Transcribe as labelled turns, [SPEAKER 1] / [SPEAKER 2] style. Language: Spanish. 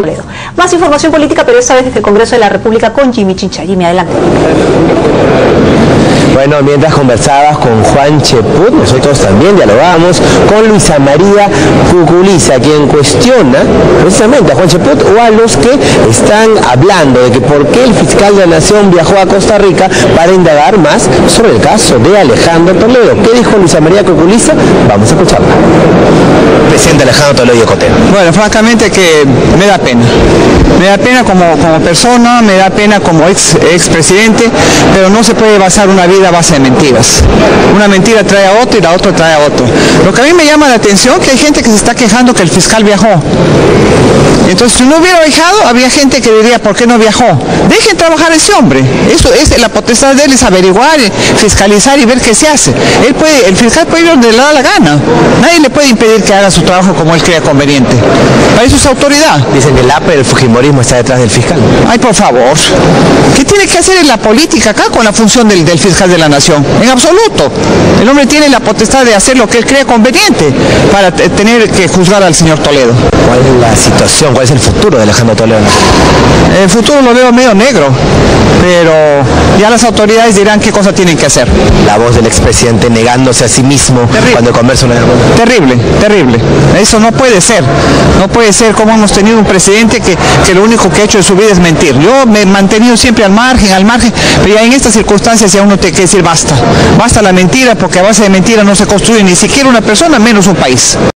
[SPEAKER 1] Toledo. Más información política, pero esta vez desde el Congreso de la República con Jimmy Chincha. Jimmy, adelante.
[SPEAKER 2] Bueno, mientras conversabas con Juan Cheput, nosotros también dialogábamos con Luisa María Cuculiza, quien cuestiona precisamente a Juan Cheput o a los que están hablando de que por qué el fiscal de la Nación viajó a Costa Rica para indagar más sobre el caso de Alejandro Toledo. ¿Qué dijo Luisa María Cuculiza? Vamos a escucharla. Presidente Alejandro Toledo Yocotero.
[SPEAKER 3] Bueno, francamente que me da pena. Me da pena como persona, me da pena como expresidente, pero no se puede basar una vida a base de mentiras. Una mentira trae a otro y la otra trae a otro. Lo que a mí me llama la atención es que hay gente que se está quejando que el fiscal viajó. Entonces, si no hubiera viajado, había gente que diría, ¿por qué no viajó? Dejen trabajar a ese hombre. Eso es la potestad de él, es averiguar, fiscalizar y ver qué se hace. El fiscal puede ir donde le da la gana. Nadie le puede impedir que haga su trabajo como él crea conveniente. Para eso es autoridad.
[SPEAKER 2] Dicen que el APE, el fujimorismo, está detrás del fiscal.
[SPEAKER 3] Ay, por favor. ¿Qué tiene que hacer en la política acá con la función del fiscal de la Nación? En absoluto. El hombre tiene la potestad de hacer lo que él crea conveniente para tener que juzgar al señor Toledo.
[SPEAKER 2] ¿Cuál es la situación? ¿Cuál es el futuro de Alejandro Toledo?
[SPEAKER 3] El futuro lo veo medio negro, pero ya las autoridades dirán qué cosa tienen que hacer.
[SPEAKER 2] La voz del expresidente negándose a sí mismo cuando conversa una...
[SPEAKER 3] Terrible, terrible. Eso no puede ser. No puede ser como hemos tenido un presidente que lo único que ha hecho en su vida es mentir. Yo me he mantenido siempre al margen, pero ya en estas circunstancias ya uno tiene que decir basta. Basta la mentira, porque a base de mentira no se construye ni siquiera una persona, menos un país.